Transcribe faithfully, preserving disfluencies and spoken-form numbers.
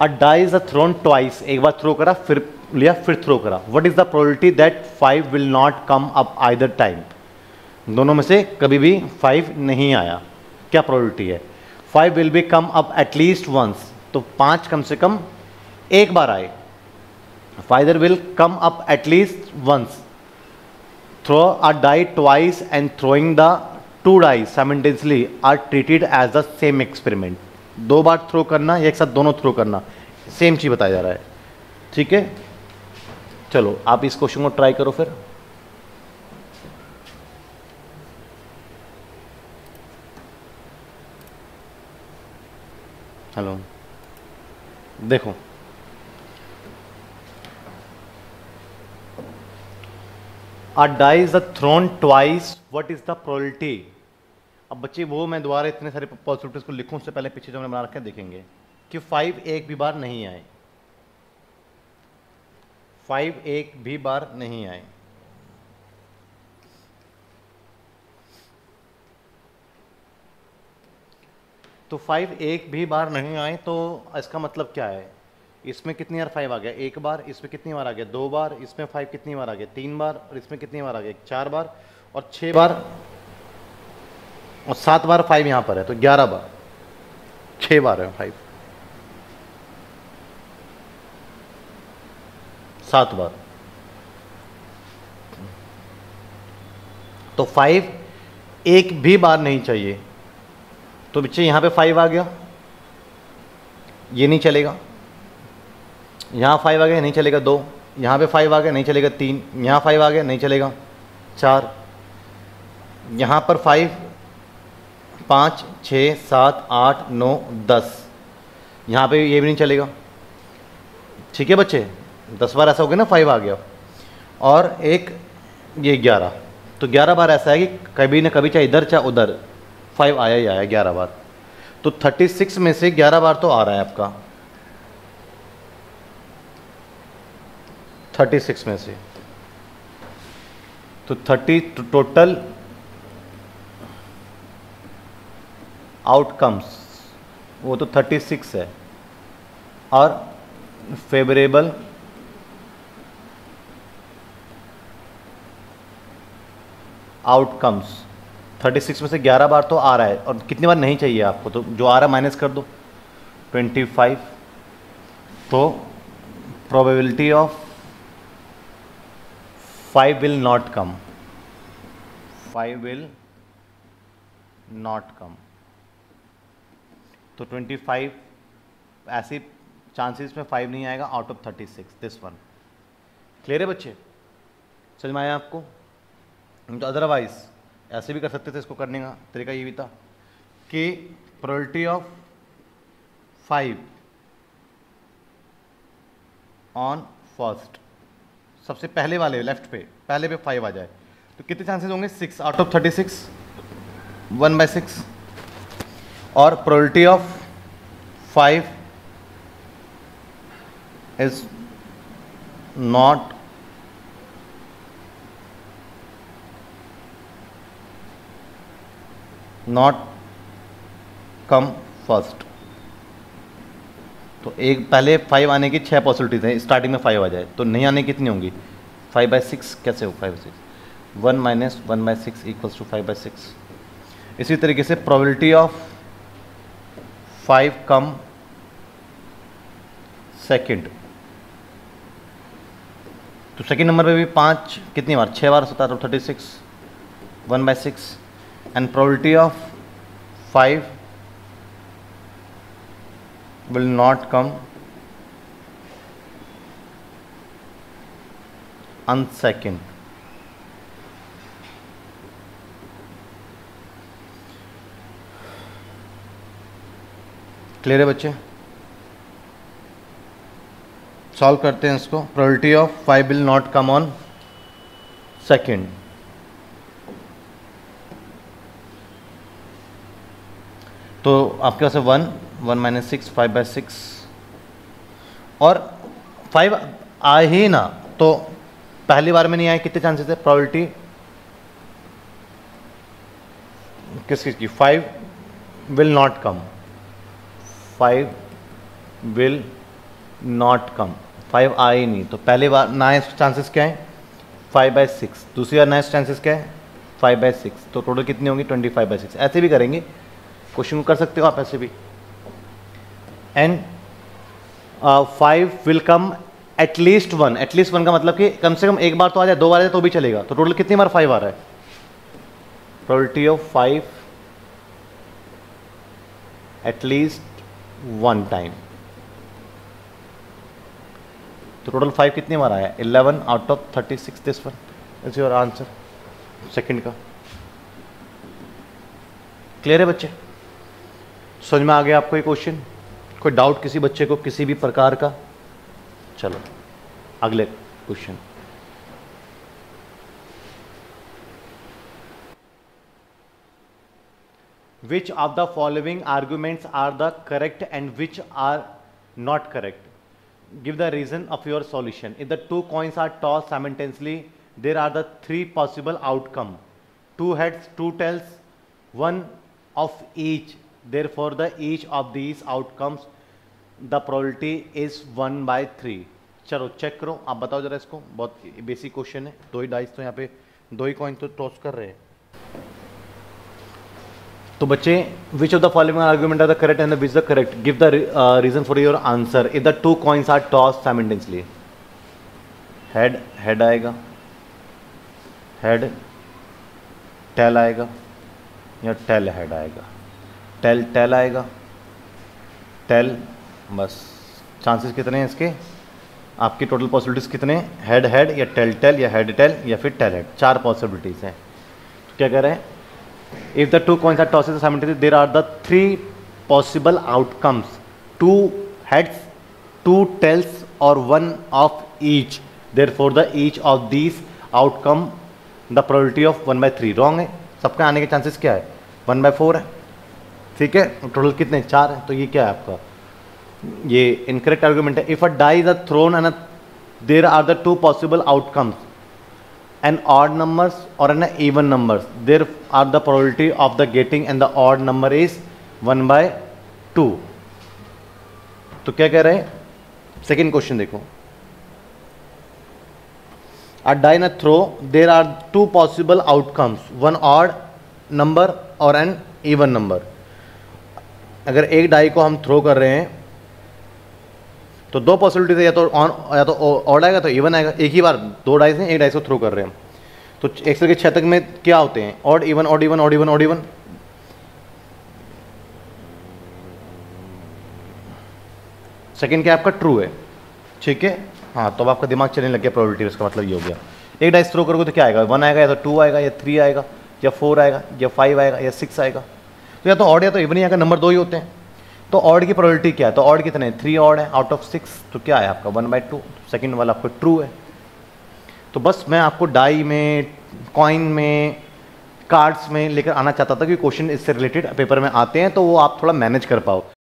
A die is a thrown twice, एक बार throw करा फिर लिया फिर थ्रो करा, what is the probability that five will not come up either time, दोनों में से कभी भी फाइव नहीं आया, क्या प्रोबेबिलिटी है? Five will be come up at least once, तो पांच कम से कम एक बार आए, five will come up at least once, throw a die twice and throwing the two die simultaneously are treated as the same experiment, दो बार थ्रो करना या एक साथ दोनों थ्रो करना, सेम चीज बताया जा रहा है, ठीक है। चलो आप इस क्वेश्चन को ट्राई करो फिर। हेलो, देखो a die is thrown twice, what is the probability. अब बच्चे वो मैं दोबारा इतने सारे पॉसिबिलिटीज को लिखूं, उससे पहले पीछे जो हमने बना रखा है देखेंगे कि फाइव एक भी बार नहीं आए, फाइव एक भी बार नहीं आए, तो फाइव एक भी बार नहीं आए, तो इसका मतलब क्या है, इसमें कितनी बार फाइव आ गया, एक बार, इसमें कितनी बार आ गया, दो बार, इसमें फाइव कितनी बार आ गया, तीन बार, और इसमें कितनी बार आ गया, चार बार, और छह बार, और सात बार फाइव यहां पर है, तो ग्यारह बार, छह बार है फाइव, सात बार, तो फाइव एक भी बार नहीं चाहिए, तो बच्चे यहां पे फाइव आ गया, ये नहीं चलेगा, यहां फाइव आ गया नहीं चलेगा, दो, यहां पे फाइव आ गया नहीं चलेगा, तीन, यहां फाइव आ गया नहीं चलेगा, चार, यहां पर फाइव, पाँच, छः, सात, आठ, नौ, दस, यहाँ पे ये भी नहीं चलेगा, ठीक है बच्चे, दस बार ऐसा हो गया ना फाइव आ गया, और एक ये ग्यारह, तो ग्यारह बार ऐसा है कि कभी ना कभी चाहे इधर चाहे उधर फाइव आया ही आया ग्यारह बार, तो थर्टी सिक्स में से ग्यारह बार तो आ रहा है आपका, थर्टी सिक्स में से, तो थर्टी टोटल आउटकम्स वो तो थर्टी सिक्स है, और फेवरेबल आउटकम्स थर्टी सिक्स में से ग्यारह बार तो आ रहा है, और कितनी बार नहीं चाहिए आपको, तो जो आ रहा है माइनस कर दो, ट्वेंटी फाइव, तो probability of five will not come, five will not come, तो ट्वेंटी फाइव ऐसी चांसेस में फाइव नहीं आएगा out of thirty six, this one. Clear है बच्चे, समझ में आया आपको? तो अदरवाइज ऐसे भी कर सकते थे, इसको करने का तरीका ये भी था कि probability of five on first, सबसे पहले वाले लेफ्ट पे पहले पे फाइव आ जाए, तो कितने चांसेस होंगे, six out of thirty six, one by six, और probability of five is not not come first, तो एक पहले फाइव आने की छः पॉसिबिलिटीज हैं, स्टार्टिंग में फाइव आ जाए, तो नहीं आने की कितनी होंगी, फाइव बाई सिक्स, कैसे हो five six, one minus one by six equals to five by six. इसी तरीके से probability of five come second, तो सेकंड नंबर पे भी पाँच कितनी बार, छः बार होता है, तो thirty six, one by six, and probability of five will not come on second, clear है बच्चे? सॉल्व करते हैं इसको, probability of five will not come on second, तो आपके पास है one, one minus six, five by six, और फाइव आए ही ना, तो पहली बार में नहीं आए, कितने चांसेस है, प्रोबेबिलिटी किस किस की, five will not come, five will not come, five आए ही नहीं, तो पहले बार नए चांसेस क्या है, फाइव बाई सिक्स, दूसरी बार नए चांसेस क्या है, फाइव बाई सिक्स, तो टोटल कितनी होंगी, ट्वेंटी फाइव बाई सिक्स। ऐसे भी करेंगे, क्वेश्चन को कर सकते हो आप ऐसे भी। And five will come at least one, at least one का मतलब कि कम से कम एक बार तो आ जाए, दो बार आ जाए तो भी चलेगा, तो टोटल कितनी बार फाइव आ रहा है, probability of five at least one time, तो टोटल फाइव कितनी बार आया, eleven out of thirty six, this one is your answer second का। क्लियर है बच्चे, समझ में आ गया आपको ये क्वेश्चन, कोई डाउट किसी बच्चे को किसी भी प्रकार का। चलो अगले question, which of the following arguments are the correct and which are not correct, give the reason of your solution. If the two coins are tossed simultaneously, there are the three possible outcome, two heads, two tails, one of each, therefore the each of these outcomes the probability is one by three. चलो check करो, आप बताओ जरा इसको, बहुत basic question है, दो ही dice तो यहाँ पे दो ही कॉइन तो टॉस कर रहे हैं। तो बच्चे which of the following argument are the correct and which the correct, give the reason for your answer. If the two coins are toss simultaneously, head head आएगा, हेड टेल आएगा या tail head आएगा, tail tail आएगा, tail, बस chances कितने हैं इसके, आपकी टोटल पॉसिबिलिटीज कितने, हेड हेड या टेल टेल या हेड टेल या फिर टेल हेड, चार पॉसिबिलिटीज हैं। तो क्या कह रहे हैं, if the two coins are tossed simultaneously there are the three possible outcomes, two heads, two tails और one of each, therefore the each of these outcome the probability of one by three. Wrong है, सबका आने के chances क्या है, one by four है, ठीक है, टोटल कितने, चार है, तो ये क्या है आपका, ये इनकरेक्ट आर्गुमेंट है। If a die is a thrown and there are the two possible outcomes, an odd numbers और an even numbers, there are the probability of the getting and the odd number is one by two. तो क्या कह रहे हैं, second question देखो, a die in a throw there are two possible outcomes, one odd number और an even number. अगर एक die को हम थ्रो कर रहे हैं तो दो पॉसिबिलिटीज है, या तो ऑन या तो ऑड आएगा तो इवन आएगा, एक ही बार दो डाइस हैं, एक डाइस को थ्रो कर रहे हैं, तो एक सौ के छः तक में क्या होते हैं, odd even odd even odd even odd even. Second क्या आपका ट्रू है, ठीक है, हाँ, तो अब आपका दिमाग चलने लग गया प्रोबेबिलिटी, उसका मतलब ये हो गया, एक डाइस थ्रो करोगे तो क्या आएगा, वन आएगा या तो टू आएगा या थ्री आएगा या फोर आएगा या फाइव आएगा या सिक्स आएगा, तो या तो ऑड या तो इवन ही आएगा, नंबर दो ही होते हैं। तो ऑड की प्रोबेबिलिटी क्या है, तो ऑड कितने हैं, थ्री ऑड है आउट ऑफ सिक्स, तो क्या है आपका वन बाई टू, सेकेंड वाला आपका ट्रू है। तो बस मैं आपको डाई में, कॉइन में, कार्ड्स में लेकर आना चाहता था कि क्वेश्चन इससे रिलेटेड पेपर में आते हैं तो वो आप थोड़ा मैनेज कर पाओ।